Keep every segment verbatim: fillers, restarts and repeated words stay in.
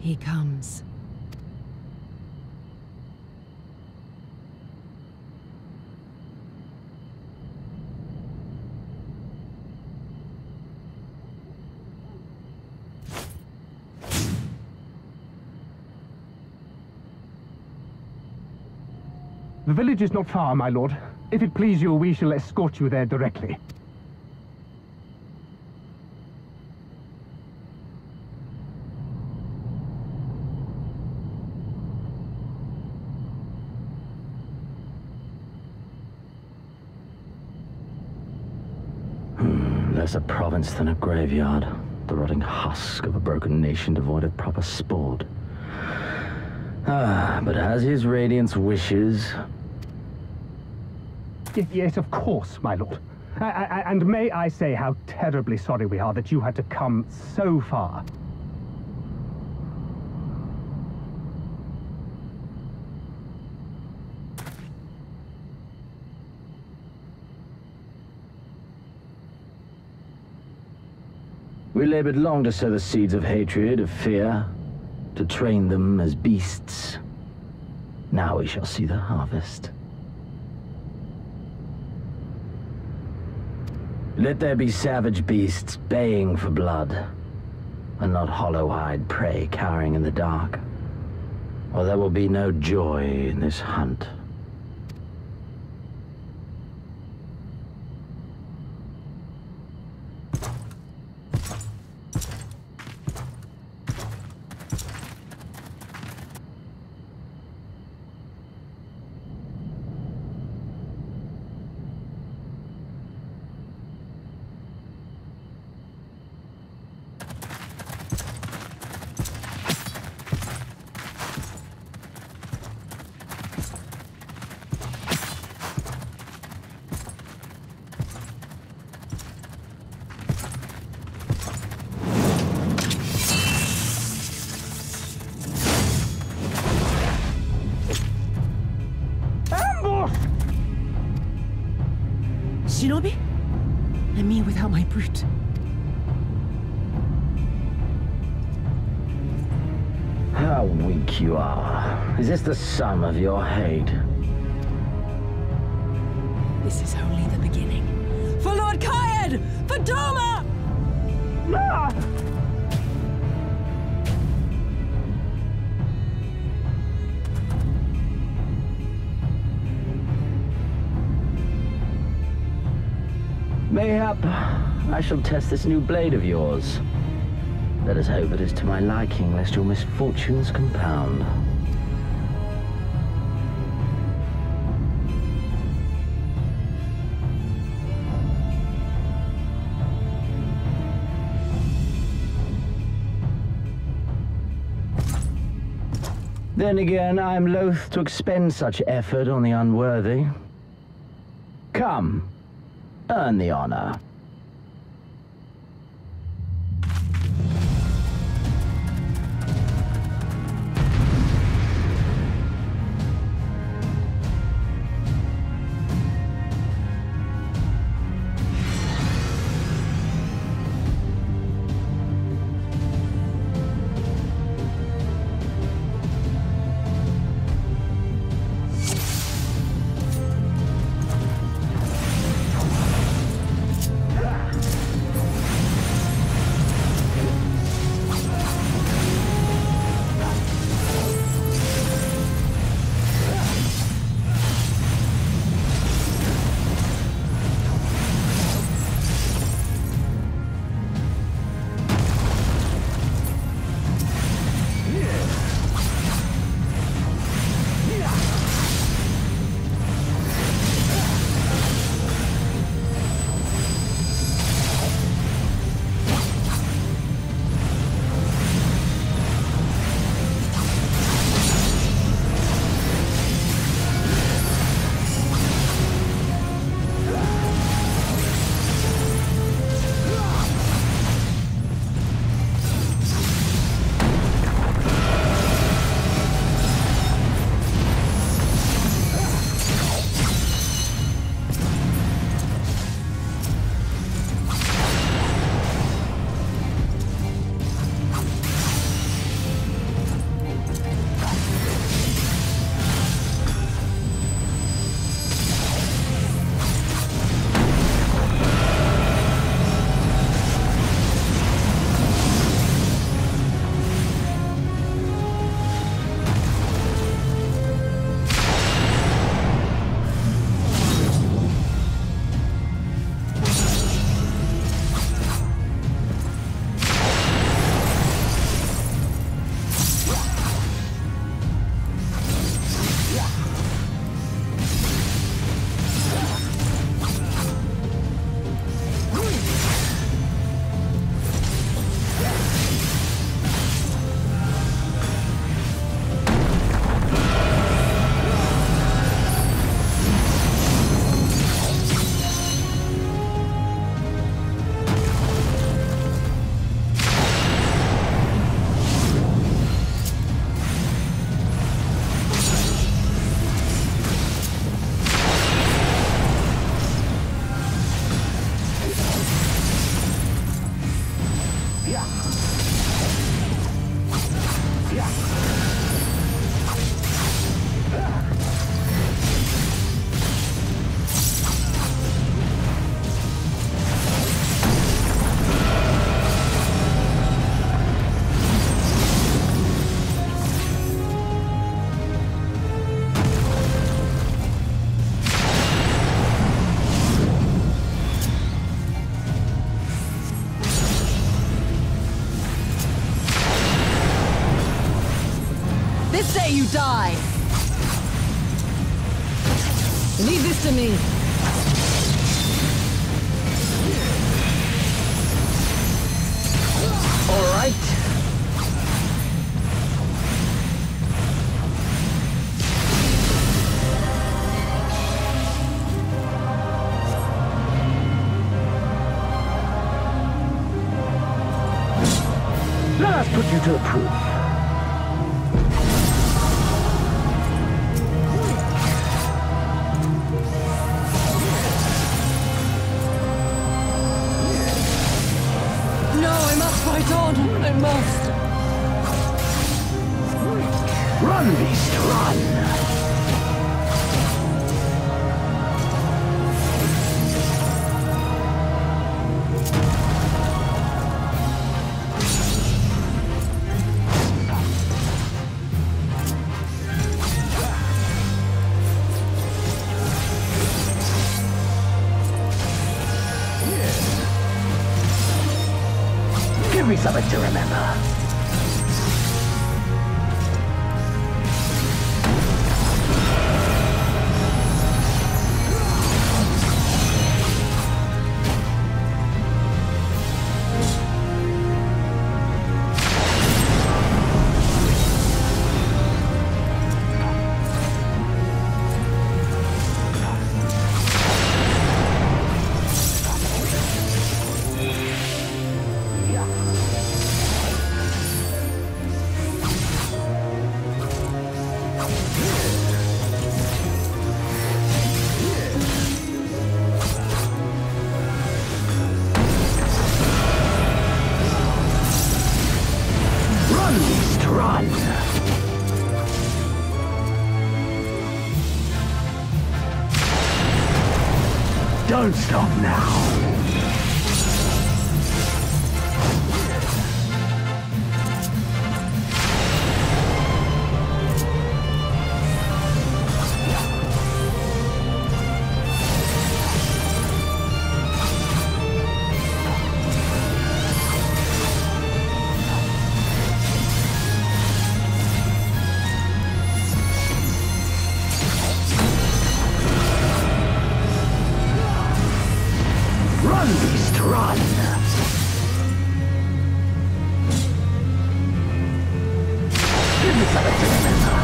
He comes. The village is not far, my lord. If it please you, we shall escort you there directly. Hmm, less a province than a graveyard. The rotting husk of a broken nation devoid of proper sport. Ah, but as his radiance wishes... Yes, yes, of course, my lord. I, I, and may I say how terribly sorry we are that you had to come so far. We labored long to sow the seeds of hatred, of fear, to train them as beasts. Now we shall see the harvest. Let there be savage beasts baying for blood, and not hollow-eyed prey cowering in the dark, or there will be no joy in this hunt. Shinobi? And me without my brute. How weak you are. Is this the sum of your hate? This is only the beginning. For Lord Kayed! For Doma! Ah! Mayhap I shall test this new blade of yours. Let us hope it is to my liking, lest your misfortunes compound. Then again, I am loath to expend such effort on the unworthy. Come. Earn the honor. die! Leave this to me! All right. Let us put you to the proof. No, I must fight on! I must! Run, beast, run! Give me something to remember. Run! Don't stop now! Run, beast, run! Give me something to remember.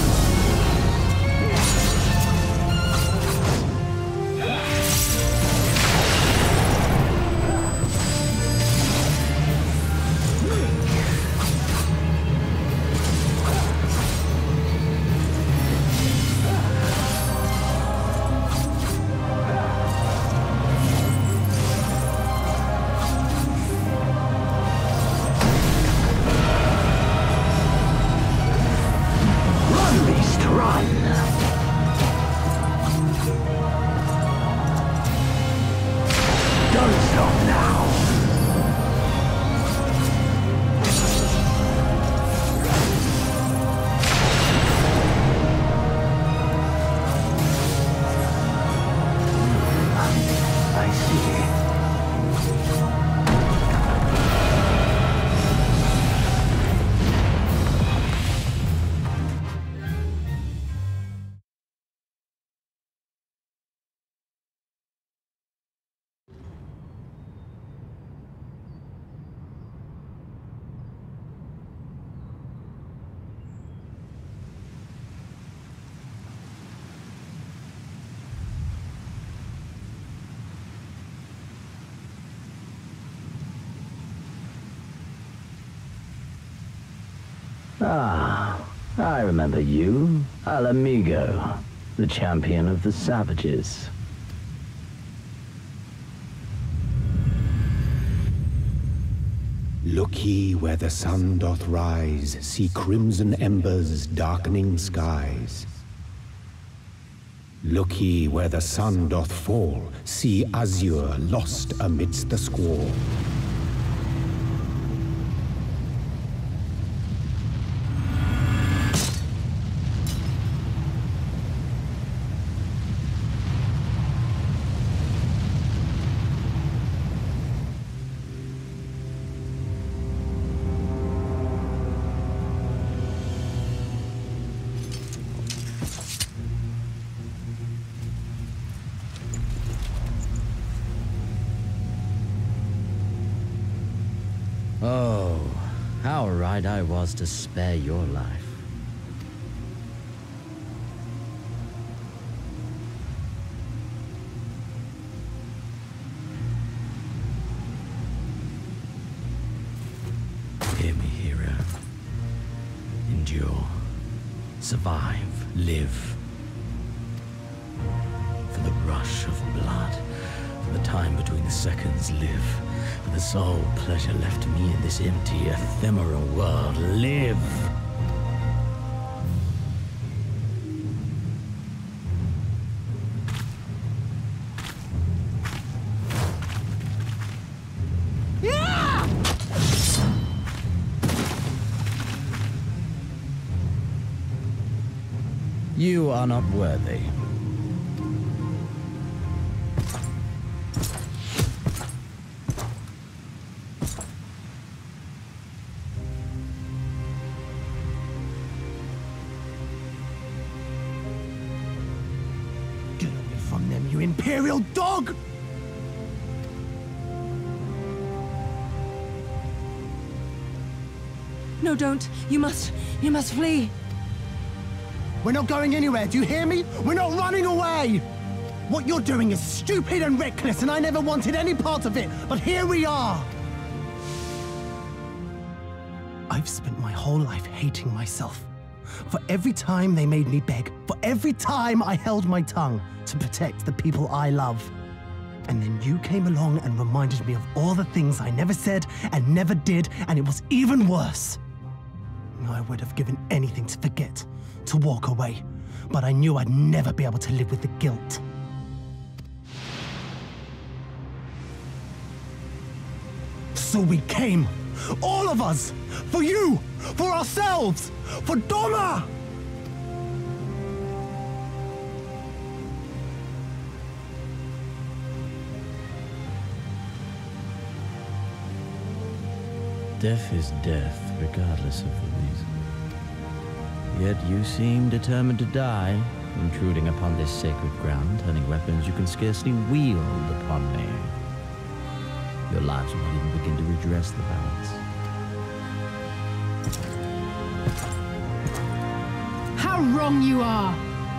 Run! Don't stop now! I see. Ah, I remember you. Al Amigo, the champion of the savages. Look ye where the sun doth rise, see crimson embers darkening skies. Look ye where the sun doth fall, see azure lost amidst the squall. Oh, how right I was to spare your life. Hear me, hero. Endure. Survive. Live. For the rush of blood. For the time between the seconds. Live. For the sole pleasure left to me in this empty, ephemeral world. Live! You are not worthy. Get away from them, you imperial dog! No, don't. You must... you must flee. We're not going anywhere, do you hear me? We're not running away! What you're doing is stupid and reckless, and I never wanted any part of it, but here we are! I've spent my whole life hating myself. For every time they made me beg, for every time I held my tongue to protect the people I love. And then you came along and reminded me of all the things I never said and never did, and it was even worse. I would have given anything to forget, to walk away, but I knew I'd never be able to live with the guilt. So we came, all of us, for you, for ourselves, for Doma! Death is death, regardless of the reason. Yet you seem determined to die, intruding upon this sacred ground, turning weapons you can scarcely wield upon me. Your lives will not even begin to redress the balance. How wrong you are!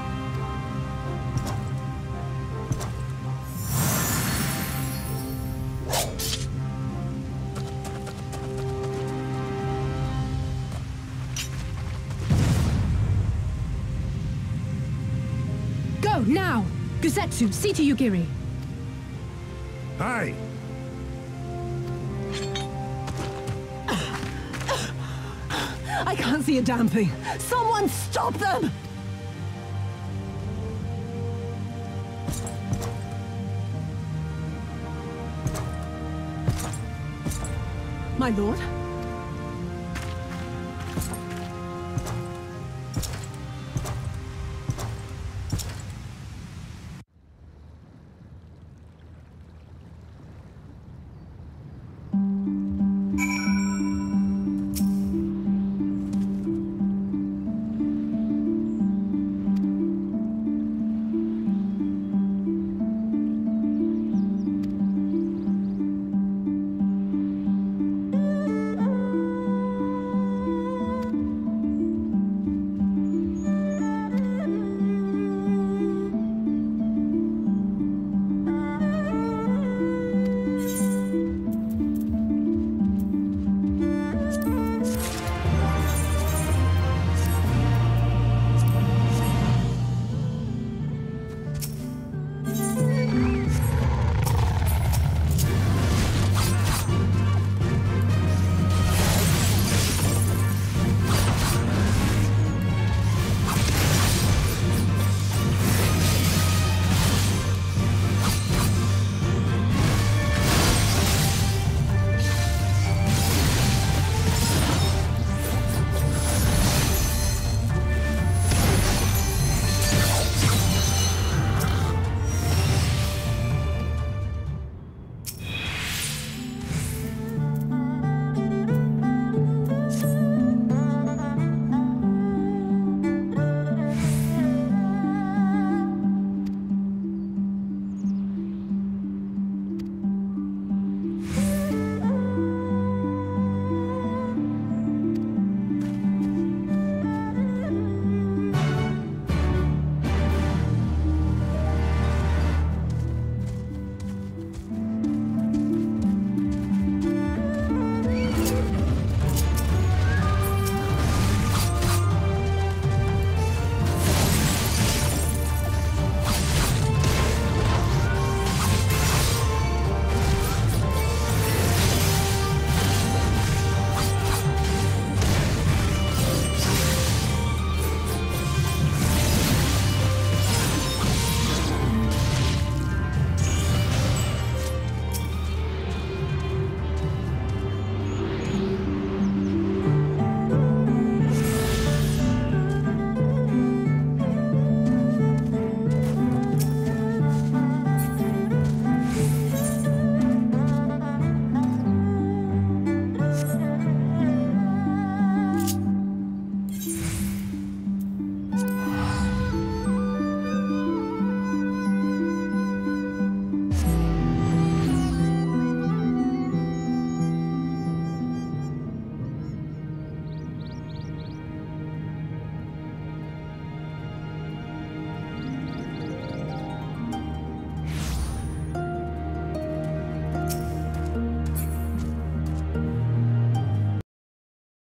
Go, now! Gusetsu, see to Yugiri. Hi! I can't see a damn thing. Someone stop them! My lord?